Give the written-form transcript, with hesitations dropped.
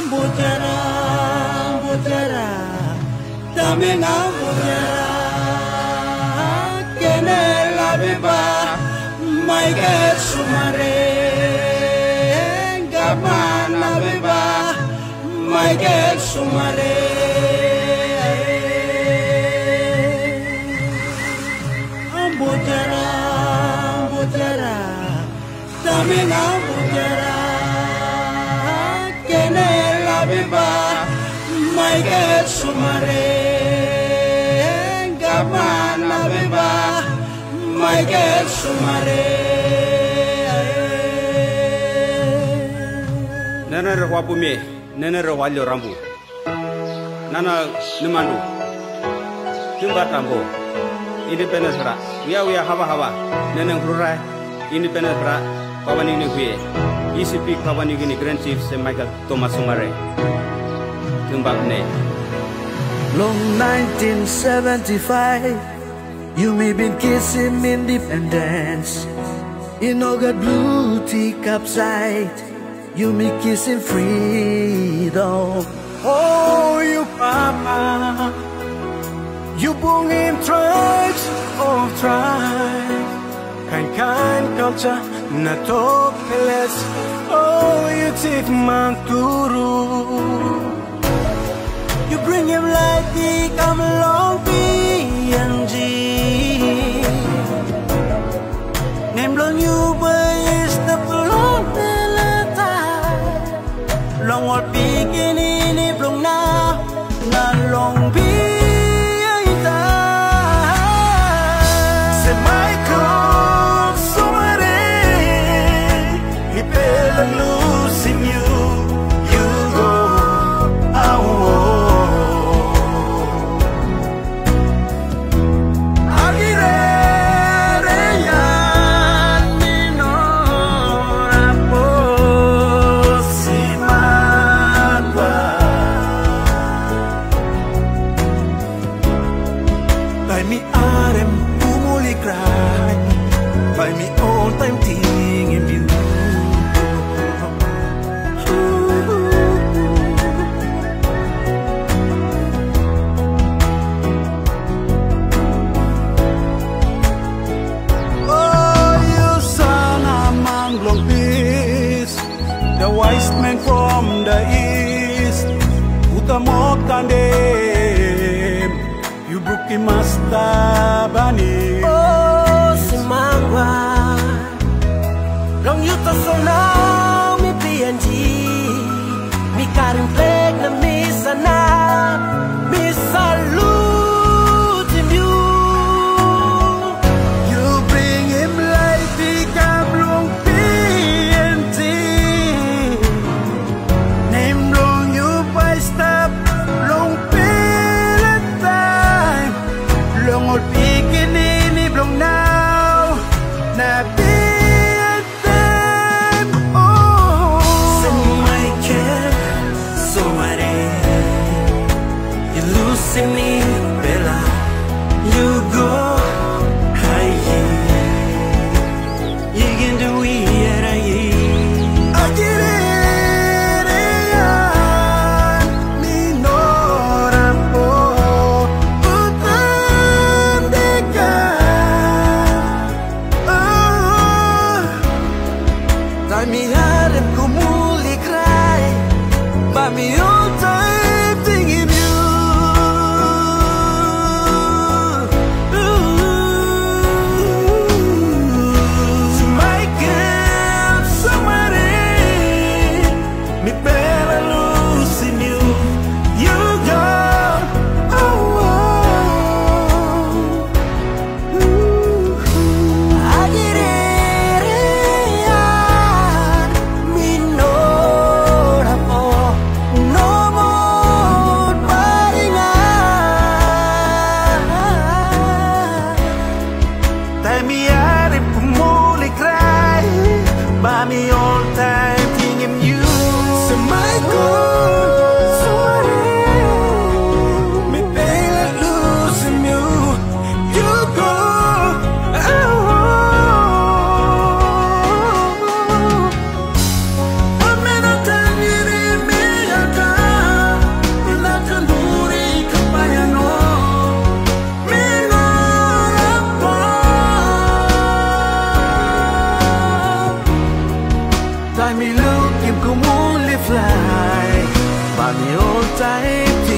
Butera, butera, tamena butera. Kene la beba, Michael Sumare. Gaman la beba, Michael Sumare. Butera, butera, tamena butera. Kene la beba, Michael Sumare. Gaman la beba, Michael Sumare. Nana rawa pume, nana rawa lo rambu. Nana numandu, jumbat rambu. Independence ra, wiya hawa, nana ngrurai. Independence ra, kawani ni huye. ECP kawani gini Grand Chief se Michael Thomas Sumare. Jumbat ne. Long 1975, you may been kissing independence. In all got blue teacup side, you may kissing freedom. Oh, you papa, you born in tribes of tribes. Kind culture, not hopeless. Oh, you take Manturu. You bring him like he come along PNG. Name long you boys the long long or beginning from now, not long be say Michael Sumare, he better losing you go from the east, Utamok Tandem, you broke him Mastabani. Oh, Simangwa, long you to so now, me PNG, me Karim Flag, na Misana, me salute you. You bring him like the Kablong PNG. Stop long period time, long old beginning long now, na be at them. Oh, so Michael Sumare, you losing me, Bella, you go high, you can do it, I get it. Me all time thinking you. Michael Sumare, me better losing you. You go. I get it, me know no more fighting. Time me out and only cry, by me all time thinking you. So Michael. I'm in a tiny million. Buy me look, kim ko muốn live fly. Buy me all time.